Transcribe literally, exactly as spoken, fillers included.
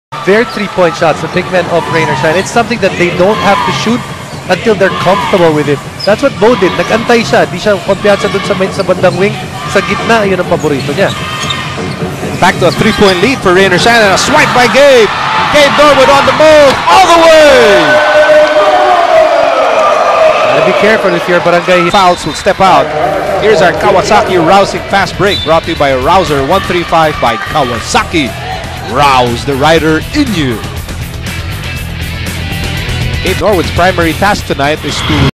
Their three-point shots, the big men of Rain or Shine, it's something that they don't have to shoot until they're comfortable with it. That's what Bo did. Nag-antay siya. Di siya kumpiyansa dun sa, sa bandang wing. Sa gitna, yun ang paborito niya. Back to a three-point lead for Rain or Shine, and a swipe by Gabe. Gabe Norwood on the move, all the way! Gotta be careful if you're barangay. Fouls will step out. Here's our Kawasaki rousing fast break, brought to you by Rouser one thirty-five by Kawasaki. Rouse the rider in you. Gabe Norwood's primary task tonight is to